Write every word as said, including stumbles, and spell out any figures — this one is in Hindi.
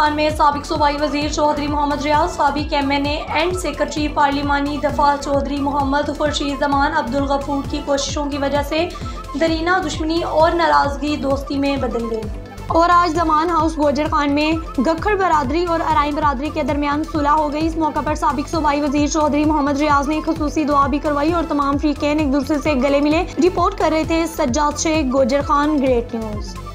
खान में साबिक सूबाई वजीर चौधरी मोहम्मद रियाज, साबिक M N A and secretary पार्लिमानी दफा चौधरी मोहम्मद खुर्शीद जमान अब्दुल गफूर की कोशिशों की वजह से दरीना दुश्मनी और नाराजगी दोस्ती में बदल गई। और आज जमान हाउस गोजर खान में गखड़ बरादरी और अराई बरादरी के दरमियान सुलह हो गई। इस मौका पर साबिक सूबाई वजीर चौधरी मोहम्मद रियाज ने खसूसी दुआ भी करवाई और तमाम फरीकैन एक दूसरे से गले मिले। रिपोर्ट कर रहे थे सज्जाद शेख, गोजर खान, ग्रेट न्यूज़।